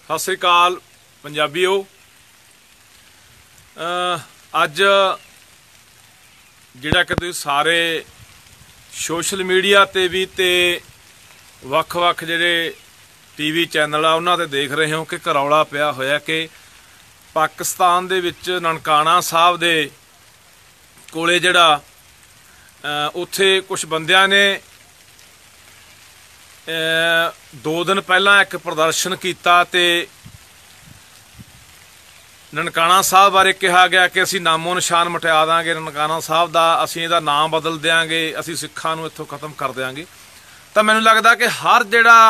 सत श्री अकाल पंजाबीओ। अज जिहड़ा कि तुसीं सारे सोशल मीडिया ते भी ते वख-वख जिहड़े टीवी चैनल आ उन्हां ते देख रहे हो कि रौला पिया होया कि पाकिस्तान दे विच ननकाना साहब दे कोले जिहड़ा उत्थे कुछ बंदियां ने 2 दिन पहला एक प्रदर्शन किया ते ननकाना साहब बारे कहा गया कि असीं नामो निशान मिटा देंगे ननकाना साहब का, असीं इहदा नाम बदल देंगे, असीं सिखां नूं इत्थों खत्म कर देंगे। तो मैनूं लगदा कि हर जिहड़ा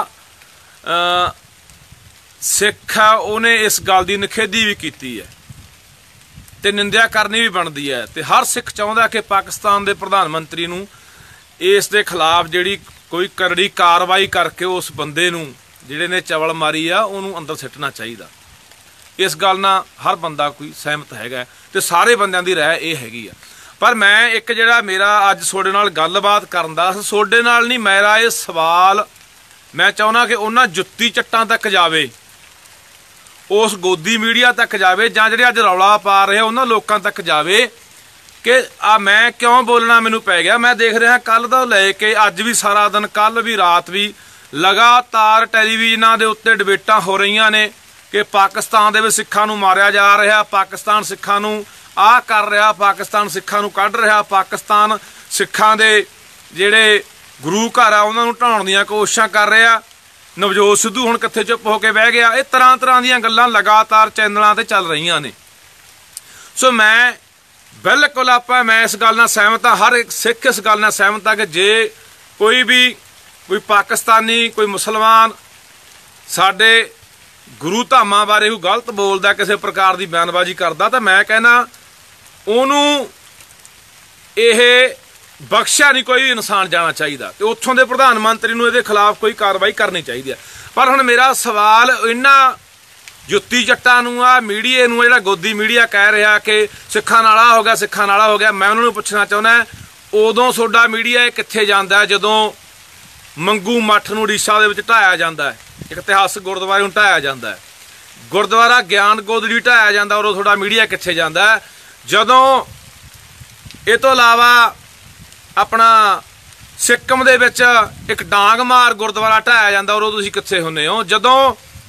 सिख है उन्हें इस गल की निखेधी भी की है ते निंदिया करनी भी बनती है। तो हर सिख चाहुंदा कि पाकिस्तान के प्रधानमंत्री नूं इस दे खिलाफ जिहड़ी कोई करड़ी कार्रवाई करके उस बंदे नूं जिहड़े ने चवल मारी आ उहनूं अंदर सिੱਟਣਾ ਚਾਹੀਦਾ। इस गल नाल हर बंदा कोई सहमत हैगा ते सारे बंदियां दी राय ये हैगी आ। पर मैं एक जिहड़ा मेरा अज तुहाडे नाल गलबात करन दा तुहाडे नाल नहीं, मेरा ये सवाल मैं चाहुंदा कि उन्हां जुत्ती चट्टां तक जावे, उस गोदी मीडिया तक जावे, जां जिहड़े अज रौला पा रहे उन्हां लोकां तक जावे कि मैं क्यों बोलना मैनू पै गया। मैं देख रहा कल तो लैके अज भी सारा दिन, कल भी रात भी लगातार टैलीविजन के उत्ते डिबेटां हो रही ने कि पाकिस्तान दे विच सिखां नूं मारिया जा रहा, पाकिस्तान सिखां नूं आ कर रहा, पाकिस्तान सिखां नूं कढ रहा, पाकिस्तान सिखां दे जिहड़े गुरु घर आ उन्हां नूं ढाउण दीआं कोशिशां कर रहा। नवजोत सिद्धू हुण कित्थे चुप होके बह गया। ये तरह तरह दीआं गल्लां लगातार चैनलों ते चल रही ने। सो मैं बिल्कुल मैं इस गल नाल सहमत हाँ, हर एक सिख इस गल नाल सहमत है कि जे कोई पाकिस्तानी कोई मुसलमान साडे गुरु धामां बारे कोई गलत बोलदा, किसी प्रकार की बयानबाजी करदा, तो मैं कहना उहनूं इह बख्शिया नहीं कोई भी इंसान जाना चाहिए तो उत्थों के प्रधानमंत्री नूं इहदे खिलाफ कोई कार्रवाई करनी चाहिए। पर हुण मेरा सवाल इन्हां जुत्ती जट्टां नूं आ मीडिया नूं जिहड़ा गोदी मीडिया कह रहा कि सिखां नाल आ हो गया, सिखां नाल आ हो गया, मैं उन्हां नूं पुछना चाहुंदा उदों तुहाडा मीडिया कित्थे जांदा जदों मंगू मठ नूं उड़ीसा दे विच ढाया जांदा है, एक इतिहासक गुरुद्वारे नूं ढाया जांदा है, गुरुद्वारा ज्ञान गोदड़ी ढाया जांदा, उदों तुहाडा मीडिया कित्थे जांदा है। जदों इह तों इलावा अपना सिक्किम दे विच एक डांग मार गुरुद्वारा ढाया जांदा उदों तुसीं कित्थे हुंदे हो। जदों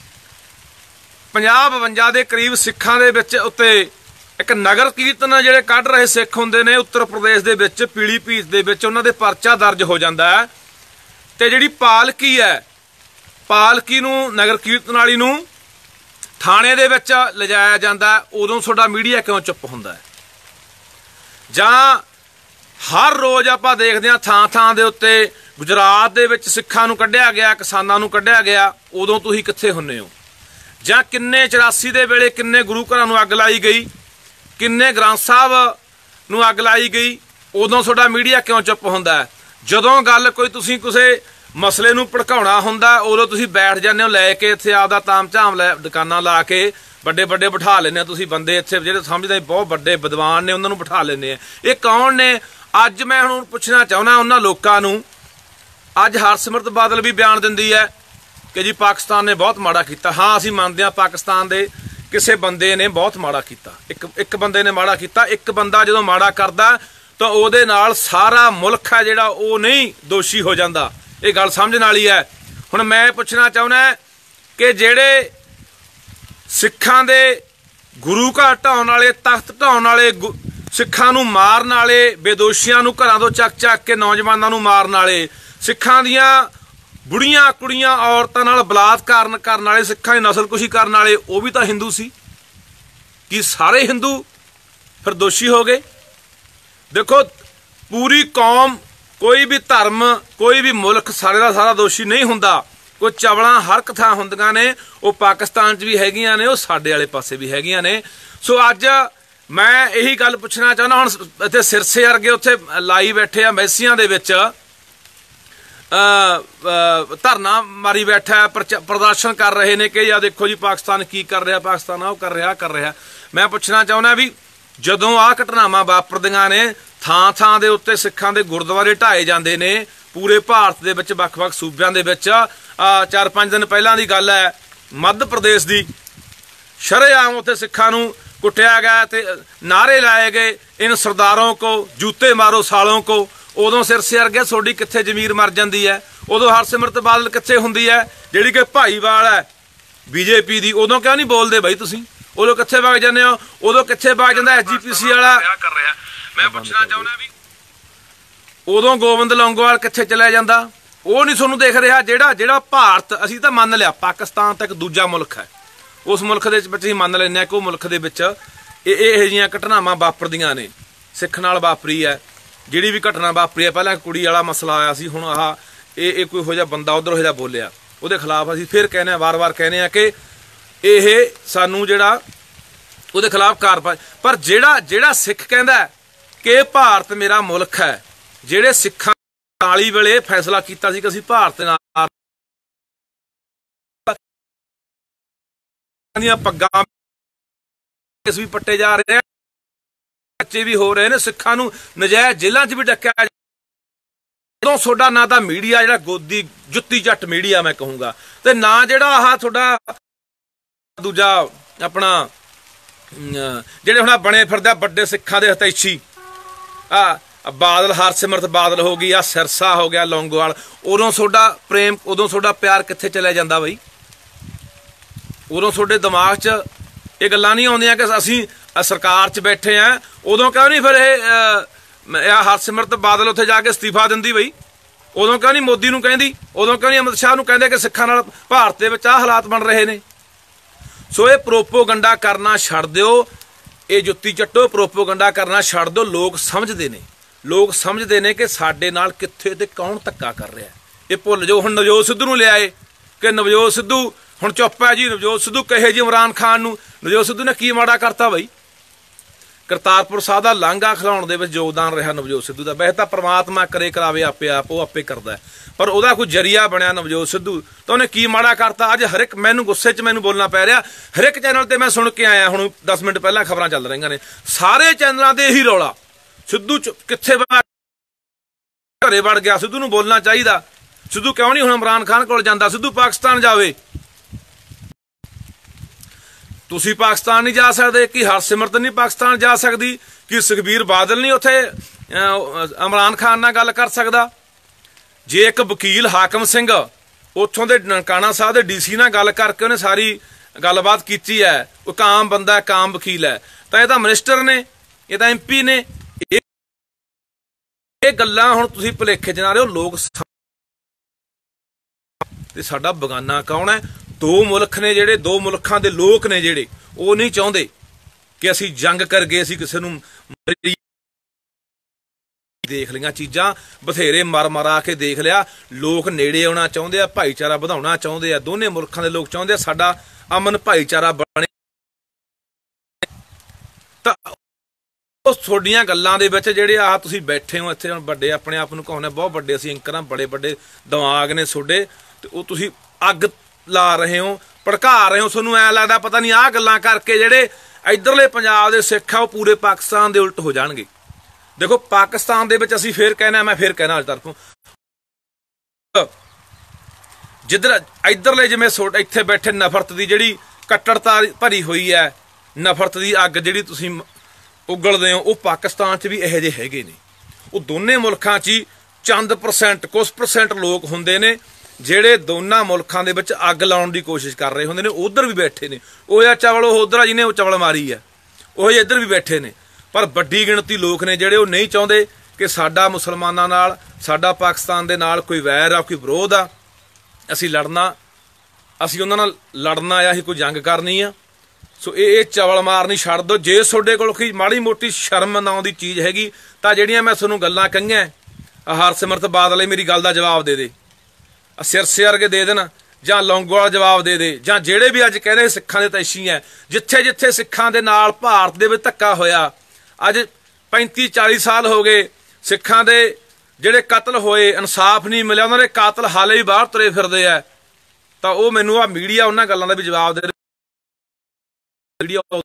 50-52 के करीब सिखां दे विच उत्ते एक नगर कीर्तन जिहड़े कढ रहे सिख हुंदे ने उत्तर प्रदेश दे विच पीलीभीत दे विच उन्हां दे परचा दर्ज हो जांदा है ते जिहड़ी पालकी है पालकी नूं नगर कीर्तन वाली नूं थाणे दे विच लिजाया जांदा, उदों तुहाडा मीडिया क्यों चुप हुंदा है। जां हर रोज़ आपां देखदे हां थां थां दे उत्ते गुजरात दे विच सिखां नूं कढिया गया, किसानां नूं कढिया गया, उदों तुसीं कित्थे हुंदे हो। जां किन्ने 84 दे वेले किन्ने गुरु घरां नूं अग लाई गई, किन्ने ग्रंथ साहब नूं अग लाई गई, उदों तुहाडा मीडिया क्यों चुप हुंदा है। जदों गल कोई तुसीं किसी मसले नूं भड़काउणा हुंदा उदों तुसीं बैठ जांदे हो लैके इत्थे आपदा ताम झाम लै दुकानां ला के बड़े बड़े बिठा लैंदे तुसीं बंदे इत्थे जिहड़े समझदे बहुत बड़े विद्वान ने उन्हां नूं बिठा लैंदे। ये कौन ने? अज मैं हुण पुछना चाहुंदा उन्हां लोकां नूं, अज हरसिमरत बादल भी बयान दिंदी है कि जी पाकिस्तान ने बहुत माड़ा किया। हाँ असीं मंनदे हां पाकिस्तान दे किसी बंदे ने बहुत माड़ा किया, एक बंदे ने माड़ा किया। एक बंदा जदों माड़ा करदा तो उहदे नाल सारा मुल्क है जिहड़ा वो नहीं दोषी हो जांदा। ये गल समझण वाली है। हुण मैं पुछना चाहुंदा कि जिहड़े सिखां दे गुरु घर ढाउण वाले, तख्त ढाउण वाले, सिखां नूं मारन वाले, बेदोशियां नूं घरां तों चक के नौजवानां नूं मारन वाले, सिखां दीआं बुढ़ियां कुड़ियां औरतां नाल बलात्कार करन वाले, सिखां दी नस्लकुशी करन वाले, वो भी तो हिंदू सी। कि सारे हिंदू फिर दोषी हो गए? देखो पूरी कौम, कोई भी धर्म, कोई भी मुल्क सारे का सारा दोषी नहीं हुंदा। कोई चवलां हर एक थां हुंदियां ने, वो पाकिस्तान च भी हैगियां ने, वो साडे वाले पासे भी हैगियां ने। सो अज मैं यही गल पुछना चाहुंदा, हुण इत्थे सिरसे वर्गे उत्थे लाई बैठे आ मैसियां दे विच धरना मारी बैठा प्रदर्शन कर रहे हैं कि या देखो जी पाकिस्तान की कर रहा, पाकिस्तान आ कर रहा। मैं पुछना चाहुंदा भी जदों आ घटनावां वापरदियां ने थां थां दे उत्ते सिखां दे गुरुद्वारे ढाए जांदे ने पूरे भारत दे विच वख-वख सूबिआं दे विच 4-5 दिन पहलां दी गल है मध्य प्रदेश की शरेआम उत्थे सिखां नूं कुटिया गया ते नारे लाए गए, इन सरदारों को जूते मारो सालों को। उदों सिर से अरगे सोडी कित्थे जमीर मर जाती है, उदों हरसिमरत बादल कित्थे हुंदी है जिहड़ी कि भाईवाल है बीजेपी दी। उदों क्यों नहीं बोलते बई तुसीं? उदों कित्थे वग जांदे हो? उदों कित्थे वग जांदा SGPC वाला? मैं पुछना चाहुंदा भी उदों गोबिंद लौंगोवाल कित्थे चलिया जांदा? वो नहीं तुहानूं देख रहा। जिहड़ा भारत असीं तां मंन लिया पाकिस्तान तां इक दूजा मुल्क है, उस मुल्क दे विच असीं मंन लैंदे कि मुल्क दे विच इहो जिहियां घटनावां वापरदियां ने। सिख नाल वापरी है जिहड़ी भी घटना वापरी है, पहलां कुड़ी वाला मसला आया सी, हुण आह ये कोई हो जा बंदा उधर हो जा बोलिया, उहदे खिलाफ असीं फिर कहने वार-वार कहने कि ये सानूं जिहड़ा उहदे खिलाफ कार्रवाई। पर जिहड़ा सिख कहंदा कि भारत मेरा मुल्क है, जिहड़े सिखां 40 वेले फैसला कीता सी कि असीं भारत नाल ਦੀਆਂ ਪੱਗਾਂ ਇਸ ਵੀ ਪੱਟੇ ਜਾ ਰਹੇ ਆ, ਬੱਚੇ ਵੀ ਹੋ ਰਹੇ ਨੇ, ਸਿੱਖਾਂ ਨੂੰ ਨਜਾਇਜ਼ ਜੇਲ੍ਹਾਂ 'ਚ ਵੀ ਡੱਕਿਆ। ਜਦੋਂ ਤੁਹਾਡਾ ਨਾ ਤਾਂ ਮੀਡੀਆ ਜਿਹੜਾ ਗੋਦੀ ਜੁੱਤੀ ਝੱਟ ਮੀਡੀਆ ਮੈਂ ਕਹੂੰਗਾ, ਤੇ ਨਾ ਜਿਹੜਾ ਆਹ ਤੁਹਾਡਾ ਦੂਜਾ ਆਪਣਾ ਜਿਹੜੇ ਹੁਣ ਬਣੇ ਫਿਰਦੇ ਵੱਡੇ ਸਿੱਖਾਂ ਦੇ ਹਤੈਸ਼ੀ ਬਾਦਲ, ਹਰਸਿਮਰਤ ਬਾਦਲ ਹੋ ਗਈ, ਆ ਸਿਰਸਾ ਹੋ ਗਿਆ, ਲੌਂਗੋਵਾਲ। ਉਦੋਂ ਤੁਹਾਡਾ ਪ੍ਰੇਮ, ਉਦੋਂ ਤੁਹਾਡਾ ਪਿਆਰ ਕਿੱਥੇ ਚਲਿਆ ਜਾਂਦਾ ਬਈ? उदों तुहाडे दिमाग च ये गल्लां नहीं आउंदियां कि असीं सरकार च बैठे हैं। उदों क्यों नहीं फिर हरसिमरत बादल उत्थे जाके इस्तीफा दिंदी बई? उदों क्यों नहीं मोदी नूं कहंदी? उदों क्यों नहीं अमित शाह नूं कहंदे कि सिखां नाल भारत दे विच आह हालात बन रहे ने? सो ये प्रोपोगंडा करना छड्ड दिओ, ये जुत्ती चट्टो प्रोपोगंडा करना छड्ड दिओ। लोग समझदे ने कि साडे नाल कित्थे ते कौन धक्का कर रहा है। ये भुल जाओ। हुण नवजोत सिद्धू नूं लिआए कि नवजोत सिद्धू हुण चुप है जी। नवजोत सिद्धू कहे जी इमरान खान नूं? नवजोत सिद्धू ने की माड़ा करता बई? करतारपुर साहिब दा लांघा खिलाउण दे विच योगदान रहा नवजोत सिद्धू दा। वैसे तां परमात्मा करे करावे आपे आप, वो आपे करदा है, पर उहदा कोई जरिया बनिया नवजोत सिद्धू। तो उहने की माड़ा करता? अज हर एक मैनूं गुस्से च मैनूं बोलना पै रिहा। हर एक चैनल ते मैं सुन के आया, हुण 10 मिनट पहलां खबरां चल रहीआं ने, सारे चैनलां ते यही रौला, सिद्धू कित्थे घरे वड़ गया। सिद्धू नूं बोलना चाहीदा। सिद्धू क्यों नहीं हुण इमरान खान कोल जांदा? सिद्धू पाकिस्तान जावे। तुसीं पाकिस्तान नहीं जा सकते कि हरसिमरत नहीं पाकिस्तान जा सकती कि सुखबीर बादल नहीं उत्थे इमरान खान नाल गल कर सकदा? जे एक वकील हाकम सिंह उत्थों दे ननकाना साहब दे DC नाल गल करके उन्हें सारी गलबात कीती है, वो काम बंदा है, काम वकील है, तो ये मिनिस्टर ने, ये MP ने, ये गल्लां हुण तुसीं भुलेखे च ना रहिओ। लोग ते साडा बगाना कौन है? दो मुल्क ने जिहड़े, दो मुल्कां दे लोक ने जिहड़े, वो नहीं चाहुंदे कि असीं जंग कर गए, असीं किसे नूं देख लियां चीज़ां, बथेरे मर के देख लिया। लोग नेड़े आउणा चाहुंदे आ, भाईचारा वधाउणा चाहुंदे आ। दोने मुल्कां दे लोग चाहुंदे आ साडा अमन भाईचारा बणे। तां तुहाडीआं गल्लां दे विच जिहड़े आ तुसीं बैठे हो इत्थे, वड्डे अपने आप नूं कहाउने बहुत वड्डे असीं एंकर हां, बड़े बड़े दिमाग ने तुहाडे, ते ओह तुसीं अग ला रहे हो, भड़का रहे हो। तुहानूं ऐ लगदा पता नहीं आह गल्लां करके जिहड़े इधरले पंजाब दे सिख आ, पूरे पाकिस्तान दे उल्ट हो जाणगे। देखो पाकिस्तान दे विच असीं फिर कहना, मैं फिर कहना अज तरफों, जिधर इधरले जिवें इत्थे बैठे नफरत दी जिहड़ी कट्टरता भरी हुई है, नफरत दी अग जिहड़ी तुसीं उगलदे हो, वो पाकिस्तान च भी इहो जिहे हैगे ने। वो दोने मुल्कां च ही चंद परसेंट, कुछ परसेंट लोग हुंदे ने ਜਿਹੜੇ ਦੋਨਾਂ ਮੁਲਕਾਂ ਦੇ ਵਿੱਚ ਅੱਗ ਲਾਉਣ ਦੀ ਕੋਸ਼ਿਸ਼ ਕਰ ਰਹੇ ਹੁੰਦੇ ਨੇ। ਉਧਰ ਵੀ ਬੈਠੇ ਨੇ, ਉਹ ਆ ਚਵਲ, ਉਹ ਉਧਰ ਜਿਹਨੇ ਉਹ ਚਵਲ ਮਾਰੀ ਹੈ, ਉਹ ਇੱਧਰ ਵੀ ਬੈਠੇ ਨੇ। ਪਰ ਵੱਡੀ ਗਿਣਤੀ ਲੋਕ ਨੇ ਜਿਹੜੇ ਉਹ ਨਹੀਂ ਚਾਹੁੰਦੇ ਕਿ ਸਾਡਾ ਮੁਸਲਮਾਨਾਂ ਨਾਲ, ਸਾਡਾ ਪਾਕਿਸਤਾਨ ਦੇ ਨਾਲ ਕੋਈ ਵੈਰ ਆ, ਕੋਈ ਵਿਰੋਧ ਆ, ਅਸੀਂ ਲੜਨਾ, ਅਸੀਂ ਉਹਨਾਂ ਨਾਲ ਲੜਨਾ ਆ, ਅਸੀਂ ਕੋਈ ਜੰਗ ਕਰਨੀ ਆ। ਸੋ ਇਹ ਚਵਲ ਮਾਰਨੀ ਛੱਡ ਦਿਓ। ਜੇ ਤੁਹਾਡੇ ਕੋਲ ਕੋਈ ਮਾੜੀ ਮੋਟੀ ਸ਼ਰਮ ਨਾਉਂ ਦੀ ਚੀਜ਼ ਹੈਗੀ ਤਾਂ ਜਿਹੜੀਆਂ ਮੈਂ ਤੁਹਾਨੂੰ ਗੱਲਾਂ ਕਹੀਆਂ, ਹਰਸਿਮਰਤ ਬਾਦਲ ਮੇਰੀ ਗੱਲ ਦਾ ਜਵਾਬ ਦੇ ਦੇ, सिरसे वर्गे दे देना, जां लौंगोवाल जवाब दे दे, जां जेड़े भी अज कह रहे सिखां दे तैशी है, जिथे जिथे सिखां दे नाल भारत दे विच धक्का होया, अज 35-40 साल हो गए सिखां दे जेड़े कतल होए, इंसाफ नहीं मिलिया, उन्हां दे कातल हाले भी बाहर तुरे फिरदे आ। तां ओह मैनूं आ मीडिया उन्हां गल्लां दा भी जवाब दे मीडिया।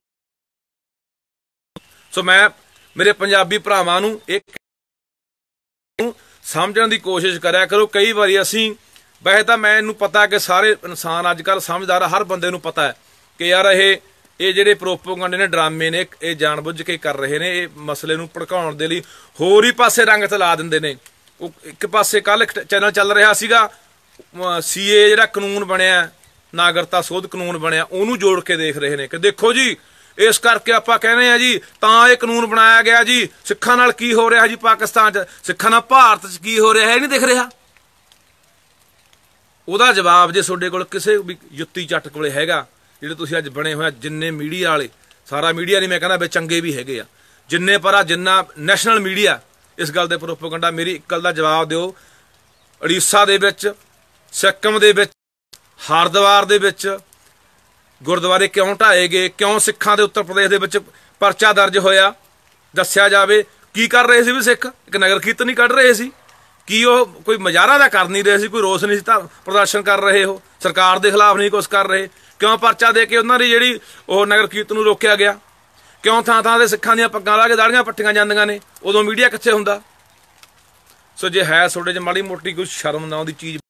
सो मैं मेरे पंजाबी भरावां नूं एक समझण दी कोशिश करिया करो। कई बारी असीं ਵੈਸੇ ਤਾਂ ਮੈਨੂੰ ਪਤਾ ਕਿ ਸਾਰੇ ਇਨਸਾਨ ਅੱਜ ਕੱਲ੍ਹ ਸਮਝਦਾਰ ਆ, ਹਰ ਬੰਦੇ ਨੂੰ ਪਤਾ ਹੈ ਕਿ ਯਾਰ ਇਹ ਜਿਹੜੇ ਪ੍ਰੋਪੋਗੰਡੇ ਨੇ, ਡਰਾਮੇ ਨੇ, ਇਹ ਜਾਣਬੁੱਝ ਕੇ ਕਰ ਰਹੇ ਨੇ। ਇਹ ਮਸਲੇ ਨੂੰ ਭੜਕਾਉਣ ਦੇ ਲਈ ਹੋਰ ਹੀ ਪਾਸੇ ਰੰਗ ਤੇ ਲਾ ਦਿੰਦੇ ਨੇ। ਉਹ ਇੱਕ ਪਾਸੇ ਕੱਲ ਇੱਕ ਚੈਨਲ ਚੱਲ ਰਿਹਾ ਸੀਗਾ, ਸੀਏ ਜਿਹੜਾ ਕਾਨੂੰਨ ਬਣਿਆ, ਨਾਗਰਿਕਤਾ ਸੋਧ ਕਾਨੂੰਨ ਬਣਿਆ, ਉਹਨੂੰ ਜੋੜ ਕੇ ਦੇਖ ਰਹੇ ਨੇ ਕਿ ਦੇਖੋ ਜੀ ਇਸ ਕਰਕੇ ਆਪਾਂ ਕਹਿੰਦੇ ਆ ਜੀ ਤਾਂ ਇਹ ਕਾਨੂੰਨ ਬਣਾਇਆ ਗਿਆ ਜੀ, ਸਿੱਖਾਂ ਨਾਲ ਕੀ ਹੋ ਰਿਹਾ ਜੀ ਪਾਕਿਸਤਾਨ 'ਚ, ਸਿੱਖਾਂ ਨਾਲ ਭਾਰਤ 'ਚ ਕੀ ਹੋ ਰਿਹਾ ਇਹ ਨਹੀਂ ਦਿਖ ਰਿਹਾ। ਉਹਦਾ ਜਵਾਬ ਜੇ ਤੁਹਾਡੇ ਕੋਲ ਕਿਸੇ ਵੀ ਜੁੱਤੀ ਚੱਟ ਕੋਲੇ ਹੈਗਾ, ਜਿਹੜੇ ਤੁਸੀਂ ਅੱਜ ਬਣੇ ਹੋਇਆ ਜਿੰਨੇ ਮੀਡੀਆ ਵਾਲੇ, ਸਾਰਾ ਮੀਡੀਆ ਨਹੀਂ ਮੈਂ ਕਹਿੰਦਾ ਵੀ ਚੰਗੇ ਵੀ ਹੈਗੇ ਆ, ਜਿੰਨੇ ਪਰ ਆ ਜਿੰਨਾ ਨੈਸ਼ਨਲ ਮੀਡੀਆ ਇਸ ਗੱਲ ਦੇ ਪ੍ਰੋਪੇਗੈਂਡਾ, ਮੇਰੀ ਇੱਕ ਗੱਲ ਦਾ ਜਵਾਬ ਦਿਓ। ਉੜੀਸਾ ਦੇ ਵਿੱਚ, ਸਿੱਕਮ ਦੇ ਵਿੱਚ, ਹਰਿਦੁਆਰ ਦੇ ਵਿੱਚ ਗੁਰਦੁਆਰੇ ਕਿਉਂ ਢਾਏ ਗਏ, ਕਿਉਂ ਸਿੱਖਾਂ ਦੇ ਉੱਤਰ ਪ੍ਰਦੇਸ਼ ਦੇ ਵਿੱਚ ਪਰਚਾ ਦਰਜ ਹੋਇਆ, ਦੱਸਿਆ ਜਾਵੇ। ਕੀ ਕਰ ਰਹੇ ਸੀ ਵੀ ਸਿੱਖ? ਇੱਕ ਨਗਰ ਕੀਰਤਨ ਹੀ ਕੱਢ ਰਹੇ ਸੀ। ਕੀ ਉਹ ਕੋਈ ਮੁਜ਼ਾਹਰਾ ਦਾ ਕਰ ਨਹੀਂ ਰਹੇ ਸੀ, ਕੋਈ ਰੋਸ ਨਹੀਂ ਸੀ ਤਾਂ ਪ੍ਰਦਰਸ਼ਨ ਕਰ ਰਹੇ ਹੋ, ਸਰਕਾਰ ਦੇ ਖਿਲਾਫ ਨਹੀਂ ਕੁਛ ਕਰ ਰਹੇ? ਕਿਉਂ ਪਰਚਾ ਦੇ ਕੇ ਉਹਨਾਂ ਦੀ ਜਿਹੜੀ ਉਹ ਨਗਰ ਕੀਰਤਨ ਨੂੰ ਰੋਕਿਆ ਗਿਆ? ਕਿਉਂ ਥਾਂ ਥਾਂ ਦੇ ਸਿੱਖਾਂ ਦੀਆਂ ਪੱਗਾਂ ਲਾ ਕੇ ਦਾੜੀਆਂ ਪੱਟੀਆਂ ਜਾਂਦੀਆਂ ਨੇ? ਉਦੋਂ ਮੀਡੀਆ ਕਿੱਥੇ ਹੁੰਦਾ? ਸੋ ਜੇ ਹੈ ਤੁਹਾਡੇ 'ਚ ਮਾੜੀ ਮੋਟੀ ਕੋਈ ਸ਼ਰਮ ਨਾ ਦੀ ਚੀਜ਼